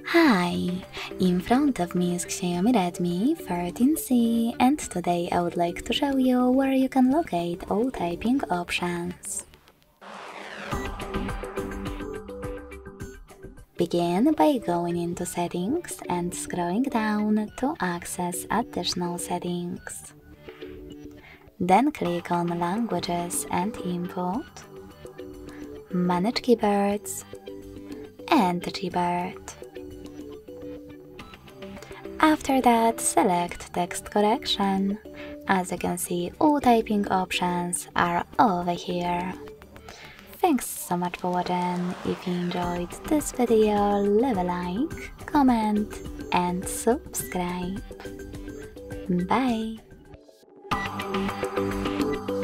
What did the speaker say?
Hi, in front of me is XIAOMI Redmi 13C, and today I would like to show you where you can locate all typing options. Begin by going into Settings and scrolling down to access additional settings. Then click on Languages and Input, Manage Keyboards, and Keyboard. After that, select Text Correction. As you can see, all typing options are over here. Thanks so much for watching. If you enjoyed this video, leave a like, comment and subscribe. Bye!